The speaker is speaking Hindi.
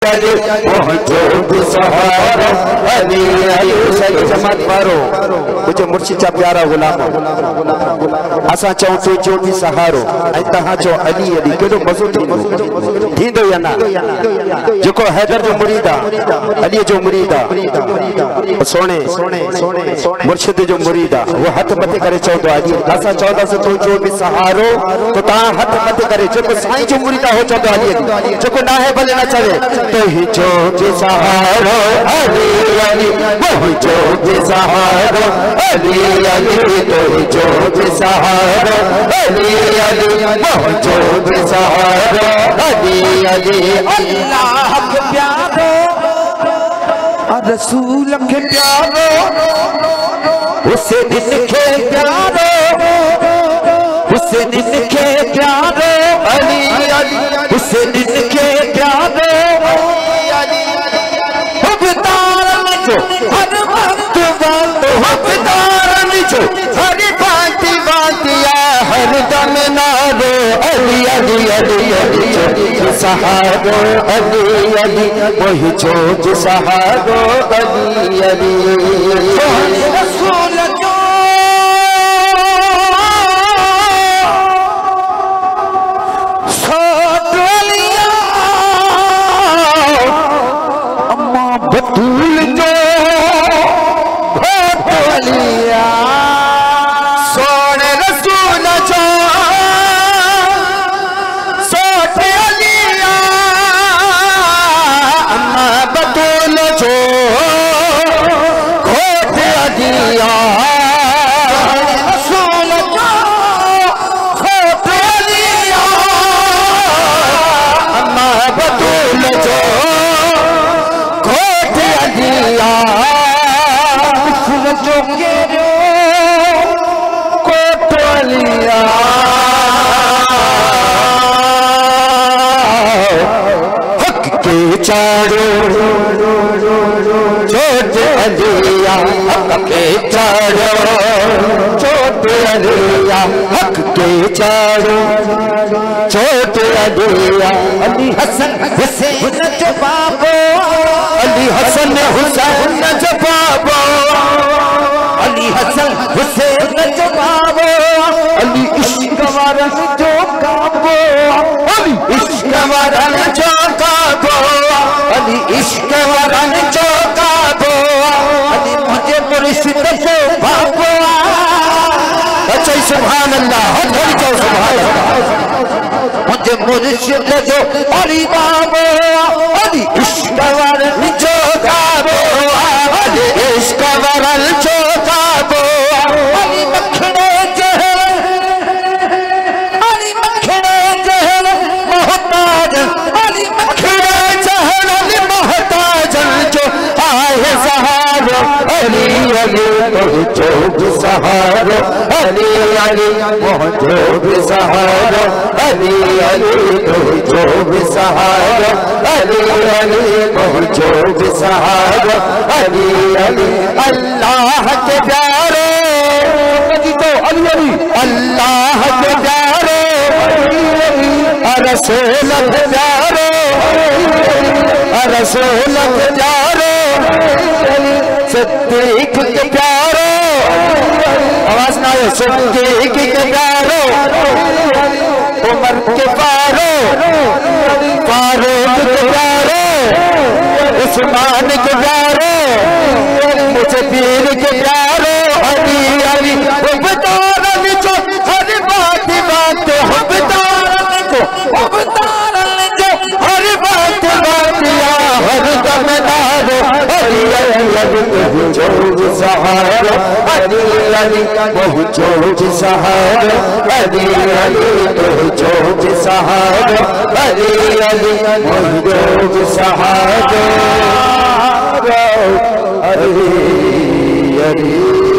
मुझे मुर्शिद चा प्यारा गुलाम असा चऊं तू जो भी सहारो ऐं तहां चो अली अली केॾो मज़ो थींदो या ना जेको हैदर जो मुरीद आहे अली जो मुरीद आहे सोने मुर्शिद जो मुरीद आहे वो हथ मथे करे चवंदो आहे अली असां चवंदासीं तू जो भी सहारो तो तहां हथ मथे करे जेको साईं जो मुरीद आहे हो चवंदो अली अली जेको ना है भले न चवे तो ही जो भी सहारो अली अली वो जो भी सहारो अली अली तो ही जो भी सहारो अली अली वो जो भी सहारो अली अली अल्लाह के प्यारो रसूल के प्यारो उसे दिन के प्यारो उसे दिन के प्यारो अली अली उसे दिन के प्यारो हर वक्त बात हकदारन जो हर बात बातिया हर दम नारो अली अली अली अली जो सहारो अली अली वही जो सहारो अली अली रसूल जो सोटलिया अम्मा बतूल जो सोने रसूल जो सोटे अलिया अम्मा बतूल जो खोट अलिया रसूल जो खोट अलिया अम्मा बतूल जो खोट अलिया जो हक के चारो छोट अलिया हक के चारो छोट अलिया हक के चारो छोट अलिया अली हसन हुसैन जो बाबो अली हसन हुसैन जो बाबो अली हसन हुसैन जो बाबो अली इश्क वारन जो काबो अली इश्क वारन जो काबो अली इश्क वारन जो काबो अली मुझे मुर्शिद जो बाबो अच्छा सुभान अल्लाह थोड़ी जाओ सुभान अल्लाह मुझे मुर्शिद जो अली बाबो अली इश्क वारन जो काबो अली इश्क वारन जो काबो अली मखने मोहताज अली मखने अली मोहताज जो आए सहारो अली अली जो भी सहारो अली अली जो भी सहारो अली अली जो भी सहारो अली अली जो भी सहारो अली अली अल्लाह के प्यारे तो अली अली अल्लाह के प्यारे रसूल के प्यारे रसूल के प्यारे सिद्दीक के प्यारे आवाज ना आए सिद्दीक के प्यारे उमर के प्यारे फारूक के प्यारे उस्मान के प्यारे मुझे पीर के प्यारे अली अली उबतारन जो हर बात बात उबतारन जो हर बात बातिया हर दम नारो अली अली जो सहारा अली अली जो सहारा अली अली जो सहारा अली अली जो सहारा अली अली